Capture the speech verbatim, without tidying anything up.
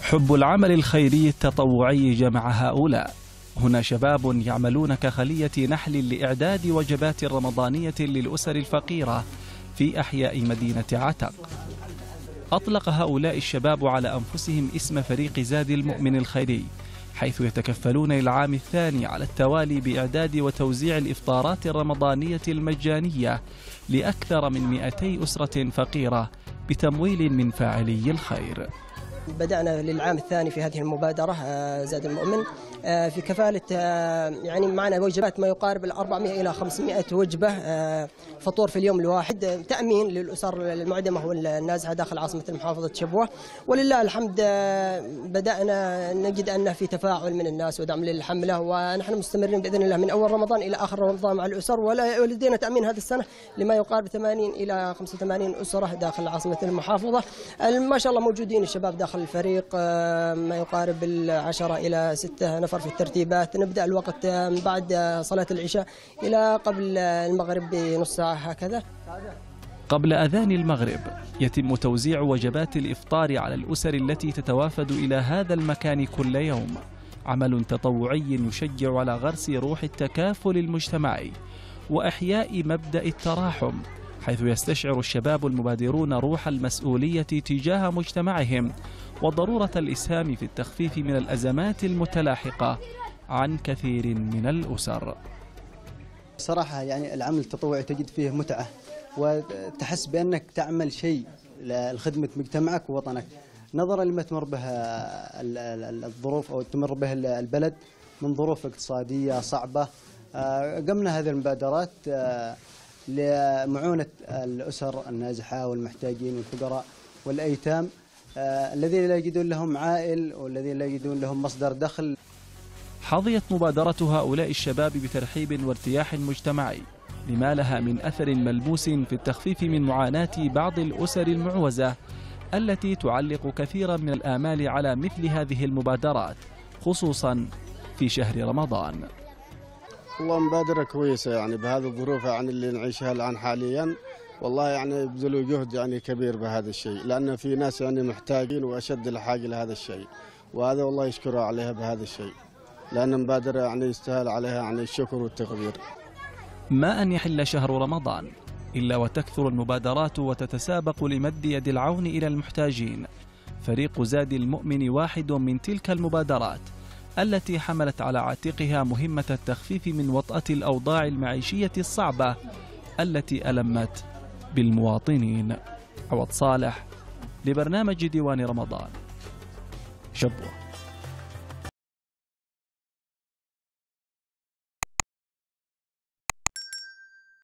حب العمل الخيري التطوعي جمع هؤلاء. هنا شباب يعملون كخلية نحل لإعداد وجبات رمضانية للأسر الفقيرة في أحياء مدينة عتق. أطلق هؤلاء الشباب على أنفسهم اسم فريق زاد المؤمن الخيري، حيث يتكفلون للعام الثاني على التوالي بإعداد وتوزيع الإفطارات الرمضانية المجانية لأكثر من مئتي أسرة فقيرة بتمويل من فاعلي الخير. بدأنا للعام الثاني في هذه المبادرة زاد المؤمن في كفالة، يعني معنا وجبات ما يقارب ال أربعمئة إلى خمسمئة وجبة فطور في اليوم الواحد، تأمين للأسر المعدمة والنازحة داخل عاصمة محافظة شبوة. ولله الحمد بدأنا نجد أن في تفاعل من الناس ودعم للحملة، ونحن مستمرين بإذن الله من أول رمضان إلى آخر رمضان مع الأسر، ولدينا تأمين هذه السنة لما يقارب ثمانين إلى خمسة وثمانين أسرة داخل عاصمة المحافظة. ما شاء الله موجودين الشباب داخل الفريق ما يقارب العشرة إلى ستة نفر في الترتيبات. نبدأ الوقت بعد صلاة العشاء إلى قبل المغرب بنص ساعة هكذا. قبل أذان المغرب يتم توزيع وجبات الإفطار على الأسر التي تتوافد إلى هذا المكان كل يوم، عمل تطوعي يشجع على غرس روح التكافل المجتمعي وإحياء مبدأ التراحم، حيث يستشعر الشباب المبادرون روح المسؤولية تجاه مجتمعهم وضرورة الإسهام في التخفيف من الأزمات المتلاحقة عن كثير من الأسر. صراحة يعني العمل التطوعي تجد فيه متعة، وتحس بأنك تعمل شيء لخدمة مجتمعك ووطنك، نظرا لما تمر بها الظروف أو تمر بها البلد من ظروف اقتصادية صعبة. قمنا هذه المبادرات لمعونة الأسر النازحة والمحتاجين والفقراء والأيتام الذين لا يجدون لهم عائل والذين لا يجدون لهم مصدر دخل. حظيت مبادرة هؤلاء الشباب بترحيب وارتياح مجتمعي لما لها من أثر ملموس في التخفيف من معاناة بعض الأسر المعوزة التي تعلق كثيرا من الآمال على مثل هذه المبادرات، خصوصا في شهر رمضان. والله مبادرة كويسة يعني بهذه الظروف يعني اللي نعيشها الآن حاليا، والله يعني يبذلوا جهد يعني كبير بهذا الشيء، لأن في ناس يعني محتاجين وأشد الحاجة لهذا الشيء، وهذا والله يشكروا عليها بهذا الشيء، لأن مبادرة يعني يستاهل عليها يعني الشكر والتقدير. ما أن يحل شهر رمضان إلا وتكثر المبادرات وتتسابق لمد يد العون إلى المحتاجين. فريق زاد المؤمن واحد من تلك المبادرات التي حملت على عاتقها مهمة التخفيف من وطأة الأوضاع المعيشية الصعبة التي ألمت بالمواطنين. عوض صالح لبرنامج ديوان رمضان، شبوة.